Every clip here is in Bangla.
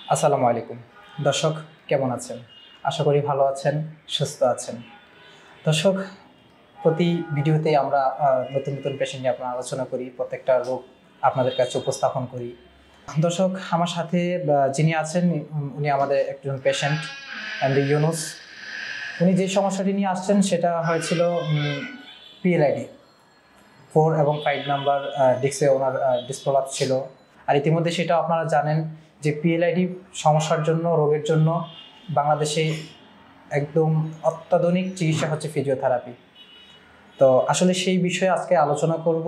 আসসালামু আলাইকুম দর্শক, কেমন আছেন? আশা করি ভালো আছেন, সুস্থ আছেন। দর্শক, প্রতি ভিডিওতে আমরা নতুন নতুন পেশেন্ট নিয়ে আপনার আলোচনা করি, প্রত্যেকটা রোগ আপনাদের কাছে উপস্থাপন করি। দর্শক, আমার সাথে যিনি আছেন উনি আমাদের একজন পেশেন্ট এমডি ইউনুস। উনি যে সমস্যাটি নিয়ে আসছেন সেটা হয়েছিল পিএলআইডি 4 এবং 5 নাম্বার ডিস্কে ওনার ডিসপ্রলাপস ছিল। আর ইতিমধ্যে সেটা আপনারা জানেন যে পিএলআইডি সমস্যার জন্য, রোগের জন্য বাংলাদেশে একদম অত্যাধুনিক চিকিৎসা হচ্ছে ফিজিওথেরাপি। তো আসলে সেই বিষয়ে আজকে আলোচনা করব।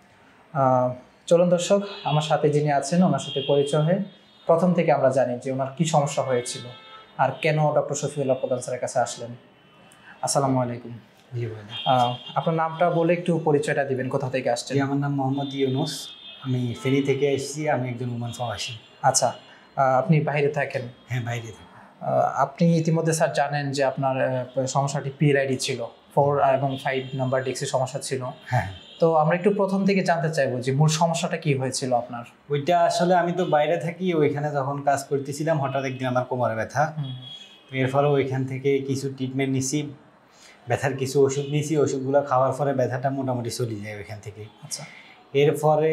চলুন দর্শক, আমার সাথে যিনি আছেন ওনার সাথে পরিচয় হয়ে প্রথম থেকে আমরা জানি যে ওনার কী সমস্যা হয়েছিল আর কেন ডক্টর শফিউল্লাহ প্রধান স্যারের কাছে আসলেন। আসসালামু আলাইকুম। আপনার নামটা বলে একটু পরিচয়টা দিবেন, কোথা থেকে আসছেন? আমার নাম মোহাম্মদ ইউনুস, আমি ফেনী থেকে এসেছি। আমি একজন উমান প্রবাসী। আচ্ছা, আপনি বাইরে থাকেন? হ্যাঁ, বাইরে থাকি। আপনি ইতিমধ্যে স্যার জানেন যে আপনার সমস্যাটি পিএলআইডি ছিল, 4 এবং 5 নাম্বার ডিস্কের সমস্যা ছিল। হ্যাঁ, তো আমরা একটু প্রথম থেকে জানতে চাইবো যে মূল সমস্যাটা কি হয়েছিল আপনার? ওইটা আসলে আমি তো বাইরে থাকি, ওইখানে যখন কাজ করতেছিলাম হঠাৎ একদিন আমার কোমরে ব্যথা। এর ফলে ওইখান থেকে কিছু ট্রিটমেন্ট নিছি, ব্যথার কিছু ওষুধ নিয়েছি। ওষুধগুলো খাওয়ার পরে ব্যথাটা মোটামুটি চলে যায় ওইখান থেকে। আচ্ছা, এরপরে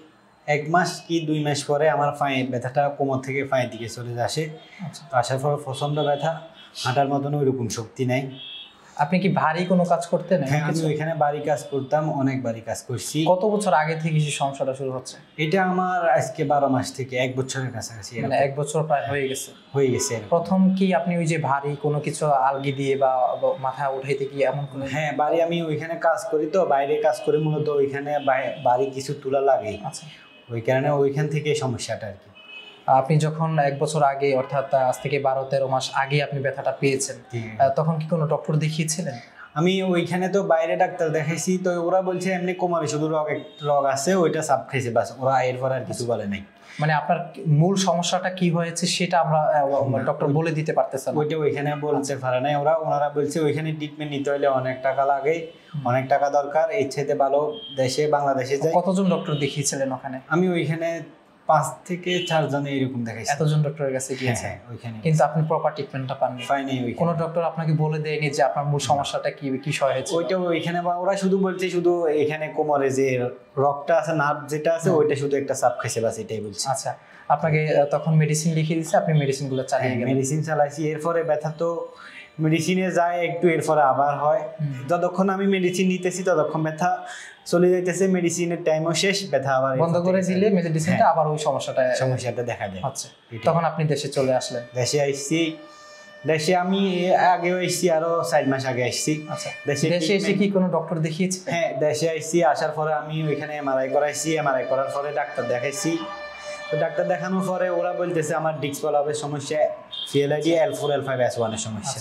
1 মাস কি 2 মাস পরে আমার ব্যথাটা কোমর থেকে পায়ের দিকে চলে আসে। তো আসার পরে প্রচণ্ড ব্যথা, হাঁটার মতন ওইরকম শক্তি নাই। আপনি কি ভারী কোনো কাজ করতেন? হ্যাঁ, আমি ওইখানে বাড়ি কাজ করতাম, অনেক বাড়ি কাজ করছি। কত বছর আগে থেকে সেই সমস্যাটা শুরু হচ্ছে? এটা আমার আজকে 12 মাস থেকে 1 বছরের কাছাকাছি, মানে 1 বছর প্রায় হয়ে গেছে। প্রথম কি আপনি ওই যে ভারী কোনো কিছু আলগি দিয়ে বা মাথা উঠাইতে কি এমন কোনো? হ্যাঁ, বাড়ি আমি ওইখানে কাজ করি, তো বাইরে কাজ করি মূলত, ওইখানে বাড়ি কিছু তুলা লাগে। আচ্ছা, ওই কারণে ওইখান থেকে সমস্যাটা আর কি। আপনি যখন 1 বছর আগে, অর্থাৎ আজ থেকে 12-13 মাস আগে আপনি ব্যথাটা পেয়েছেন, তখন কি কোনো ডক্টর দেখিয়েছিলেন? আমি ওইখানে তো বাইরে ডাক্তার দেখাইছি, তো ওরা বলছে এমনি কোমরে শুধু রগ আছে, ওইটা চাপ খাইছে, বাস। ওরা এরপর আর কিছু বলে নাই। মানে আপনার মূল সমস্যাটা কি হয়েছে সেটা আমরা ডক্টর বলে দিতে পারতেছেন? ওইটা ওইখানে বলতে পারে নাই। ওনারা বলছে ওইখানে ট্রিটমেন্ট নিতে হলে অনেক টাকা লাগে, অনেক টাকা দরকার, এর চাইতে ভালো বাংলাদেশে যায়। কতজন ডক্টর দেখিয়েছিলেন ওখানে? আমি ওইখানে 5 থেকে 4 জন এরকম দেখাইছি। এতজন ডক্টরের কাছে গিয়েছেন? হ্যাঁ, ওইখানে। কিন্তু আপনি প্রপার ট্রিটমেন্টটা পাননি? পাইনি। কোনো ডক্টর আপনাকে বলে দেয়নি যে আপনার মূল সমস্যাটা কি বিষয় হয়েছে? ওইটা ওইখানে ওরা শুধু বলছে শুধু এখানে কোমরে যে রগটা আছে, নার্ভ যেটা আছে, ওইটা শুধু একটা চাপ খাইছে, বাস, এটাই বলছে। আচ্ছা, আপনাকে তখন মেডিসিন লিখে দিয়েছে, আপনি মেডিসিনগুলো চালিয়ে গেলেন? মেডিসিন চালাইছি। এরপরে ব্যথা তো মেডিসিনে যায় একটু, এরপরে আবার হয়। যতক্ষণ আমি মেডিসিন নিতেছি ততক্ষণ ব্যথা চলে যাইতেছে, মেডিসিনের টাইমও শেষ, ব্যথা আবার বন্ধ করে দিলে মেডিসিনটা আবার ওই সমস্যাটা দেখা দেয়। আচ্ছা, তখন আপনি দেশে চলে আসলেন? দেশে আসছি। দেশে আমি আগেও আসছি, আরো 4 মাস আগে আসছি। আচ্ছা, দেশে এসে কি কোনো ডক্টর দেখিয়েছে? হ্যাঁ, দেশে আসছি। আসার পরে আমি ওইখানে এমআরআই করাইছি। এমআরআই করার পরে ডাক্তার দেখাইছি। তো ডাক্তার দেখানোর পরে ওরা বলতেছে আমার ডিস্ক প্রলাপের সমস্যা, পিএলআইডি L4 L5 S1 এর সমস্যা।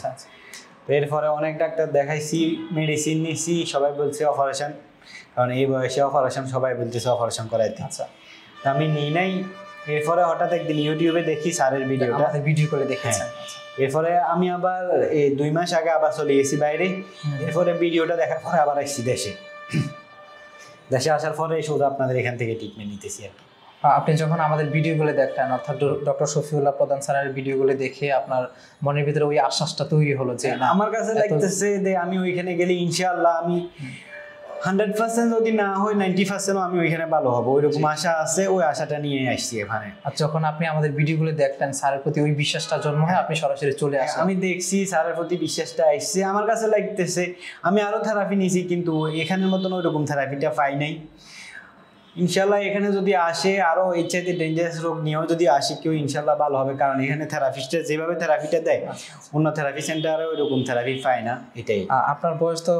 এরপরে অনেক ডাক্তার দেখাইছি, মেডিসিন নিছি, সবাই বলছে অপারেশন, কারণ এই বয়সে অপারেশন, সবাই বলতেছে অপারেশন করাইতে। আচ্ছা, তা আমি নিই নাই। এরপরে হঠাৎ একদিন ইউটিউবে দেখি স্যারের ভিডিও করে দেখেছেন। এরপরে আমি আবার 2 মাস আগে আবার চলে গেছি বাইরে। এরপরে ভিডিওটা দেখার পরে আবার আসছি দেশে আসার পরে শুধু আপনাদের এখান থেকে ট্রিটমেন্ট নিতেছি আর কি। আপনি যখন আমাদের ভিডিওগুলো দেখতেন, অর্থাৎ ডক্টর শফিউল্লাহ প্রধান স্যারের ভিডিওগুলো দেখে আপনার মনের ভিতরে ওই আশ্বাসটা তৈরি হলো যে আমার কাছে লাগতেছে যে আমি ওইখানে গেলে ইনশাআল্লাহ আমি 100% যদি না হয় 90% আমি ওইখানে ভালো হবো, ওইরকম আশা আছে। ওই আশাটা নিয়ে আসছি এখানে। আর যখন আপনি আমাদের ভিডিওগুলো দেখতেন, স্যারের প্রতি ওই বিশ্বাসটা জন্ম হয়, আপনি সরাসরি চলে আসেন? আমি দেখছি স্যারের প্রতি বিশ্বাসটা আসছে, আমার কাছে লাগতেছে। আমি আরো থেরাপি নিয়েছি, কিন্তু এখানের মতন ওইরকম থেরাপিটা পাই নাই। ইনশাল্লাহ এখানে যদি আসে, আরো এর চাইতে ডেঞ্জারাস রোগ নিয়েও যদি আসে কেউ, ইনশাল্লাহ ভালো হবে। কারণ এখানে থেরাপিস্টরা যেভাবে থেরাপিটা দেয়, অন্য থেরাপি সেন্টারে ওইরকম থেরাপি পায় না। এটাই। আপনার বয়স তো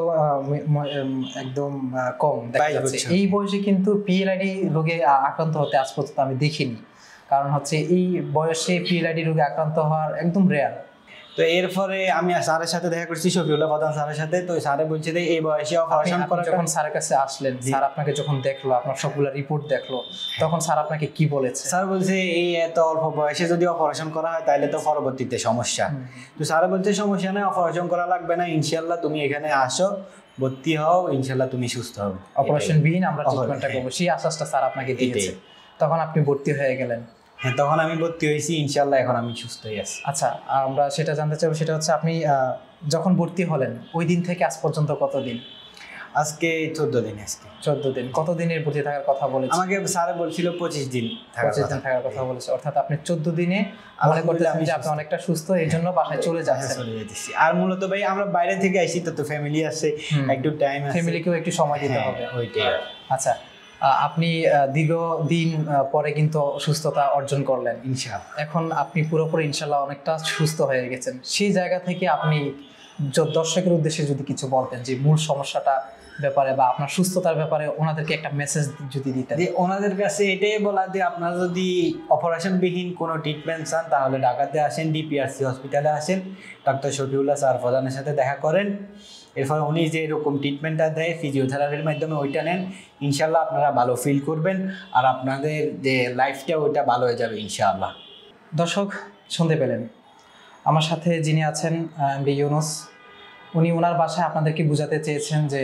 একদম কম দেখা যাচ্ছে। এই বয়সে কিন্তু পিএলআইডি রোগে আক্রান্ত হতে আজ পর্যন্ত আমি দেখিনি। কারণ হচ্ছে এই বয়সে পিএলআইডি রোগে আক্রান্ত হওয়ার একদম রেয়ার। তো এরপরে আমি স্যারের সাথে দেখা করছি, শফিউল্লাহ প্রধান স্যারের সাথে। তো স্যারে বলছে যে এই বয়সে অপারেশন করা। যখন স্যারের কাছে আসলেন, স্যার আপনাকে যখন দেখলো, আপনার সবগুলো রিপোর্ট দেখলো, তখন স্যার আপনাকে কি বলেছে? স্যার বলছে এই এত অল্প বয়সে যদি অপারেশন করা হয় তাহলে তো পরবর্তীতে সমস্যা। তো স্যার বলছে সমস্যা নেই, অপারেশন করা লাগবে না, ইনশাল্লাহ তুমি এখানে আসো, ভর্তি হও, ইনশাল্লাহ তুমি সুস্থ হও, অপারেশন বিহীন আমরা ট্রিটমেন্টটা করবো, সেই আশ্বাসটা স্যার আপনাকে দিয়েছে। তখন আপনি ভর্তি হয়ে গেলেন। হ্যাঁ, তখন আমি ভর্তি হয়েছি, ইনশাল্লাহ এখন আমি সুস্থই আছি। আচ্ছা, আমরা সেটা জানতে চাইবো, সেটা হচ্ছে আপনি যখন ভর্তি হলেন ওই দিন থেকে আজ পর্যন্ত কতদিন? আজকে 14 দিন। আজকে 14 দিন। কতদিনের ভর্তি থাকার কথা বলেছে? আমাকে স্যার বলছিল 25 দিন থাকার 25 দিন থাকার কথা বলেছে, অর্থাৎ আপনি 14 দিনে মনে করতেছেন যে আপনি অনেকটা সুস্থ, এই জন্য বাসায় চলে যাচ্ছেন। চলে যেতেছি। আর মূলত ভাই আমরা বাইরে থেকে আইছি, তো ফ্যামিলি আছে, একটু টাইম আছে, ফ্যামিলিকেও একটু সময় দিতে হবে। ওইটাই। আচ্ছা, আপনি দীর্ঘদিন পরে কিন্তু সুস্থতা অর্জন করলেন ইনশাআল্লাহ। এখন আপনি পুরোপুরি ইনশাআল্লাহ অনেকটা সুস্থ হয়ে গেছেন। সেই জায়গা থেকে আপনি দর্শকের উদ্দেশ্যে যদি কিছু বলতেন যে মূল সমস্যাটা ব্যাপারে বা আপনার সুস্থতার ব্যাপারে ওনাদেরকে একটা মেসেজ যদি দিতেন। ওনাদের কাছে এটাই বলা যে আপনারা যদি অপারেশনবিহীন কোনো ট্রিটমেন্ট চান তাহলে ঢাকাতে আসেন, ডিপিআরসি হসপিটালে আসেন, ডক্টর শফিউল্লাহ স্যার প্রধানের সাথে দেখা করেন। এরপর উনি যে এরকম ট্রিটমেন্টটা দেয় ফিজিওথেরাপির মাধ্যমে, ওইটা নেন, ইনশাল্লাহ আপনারা ভালো ফিল করবেন আর আপনাদের যে লাইফটা ওইটা ভালো হয়ে যাবে ইনশাআল্লাহ। দর্শক শুনতে পেলেন, আমার সাথে যিনি আছেন এমডি ইউনুস, উনি ওনার বাসায় আপনাদেরকে বোঝাতে চেয়েছেন যে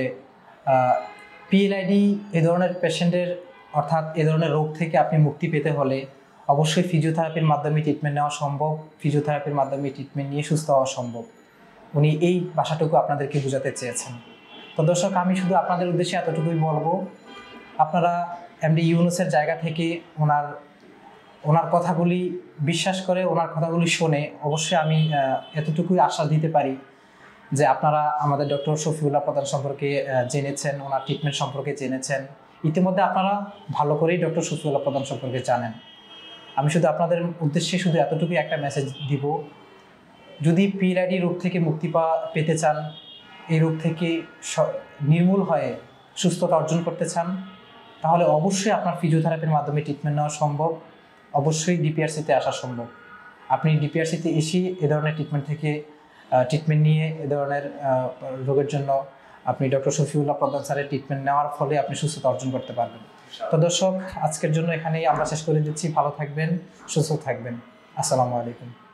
পিএলআইডি এ ধরনের পেশেন্টের, অর্থাৎ এ ধরনের রোগ থেকে আপনি মুক্তি পেতে হলে অবশ্যই ফিজিওথেরাপির মাধ্যমে ট্রিটমেন্ট নেওয়া সম্ভব, ফিজিওথেরাপির মাধ্যমে ট্রিটমেন্ট নিয়ে সুস্থ হওয়া সম্ভব। উনি এই ভাষাটুকু আপনাদেরকে বোঝাতে চেয়েছেন। তো দর্শক, আমি শুধু আপনাদের উদ্দেশ্যে এতটুকুই বলবো, আপনারা এমডি ইউনুসের জায়গা থেকে ওনার কথাগুলি বিশ্বাস করে, ওনার কথাগুলি শুনে অবশ্যই আমি এতটুকুই আশ্বাস দিতে পারি যে আপনারা আমাদের ডক্টর শফিউল্লাহ প্রধান সম্পর্কে জেনেছেন, ওনার ট্রিটমেন্ট সম্পর্কে জেনেছেন, ইতিমধ্যে আপনারা ভালো করেই ডক্টর শফিউল্লাহ প্রধান সম্পর্কে জানেন। আমি শুধু আপনাদের উদ্দেশ্যে শুধু এতটুকুই একটা মেসেজ দিব, যদি পিএলআইডি রোগ থেকে মুক্তি পেতে চান, এই রোগ থেকে নির্মূল হয়ে সুস্থতা অর্জন করতে চান, তাহলে অবশ্যই আপনার ফিজিওথেরাপির মাধ্যমে ট্রিটমেন্ট নেওয়া সম্ভব, অবশ্যই ডিপিআরসিতে আসা সম্ভব। আপনি ডিপিআরসিতে এসেই এ ধরনের ট্রিটমেন্ট নিয়ে এ ধরনের রোগের জন্য আপনি ডক্টর শফিউল্লাহ প্রধান স্যারের ট্রিটমেন্ট নেওয়ার ফলে আপনি সুস্থতা অর্জন করতে পারবেন। তো দর্শক, আজকের জন্য এখানেই আমরা শেষ করে দিচ্ছি। ভালো থাকবেন, সুস্থ থাকবেন। আসসালামু আলাইকুম।